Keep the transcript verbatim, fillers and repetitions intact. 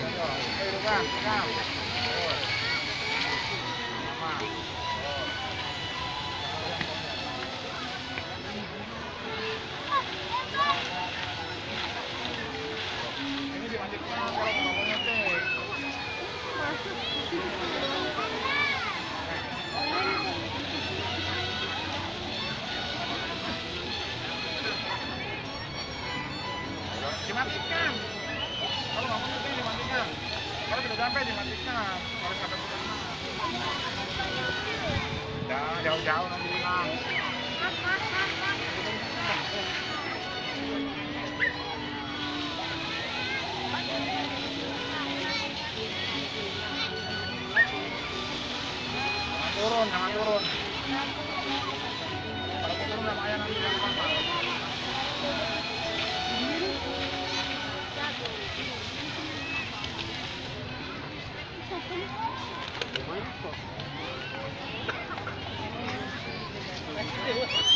Eh, pegang, pegang. Oh, sama. Ini dimandikan kalau bangunnya teh. Dimatikan. Kalau nggak punya sih dimatikan. Kalau sudah sampai dimatikan. Kalau nggak ada pesanan. Jangan jauh-jauh nanti hilang. Jangan turun, jangan turun. Kalau turun nggak bahaya nanti jangan apa-apa. Lumayan kok.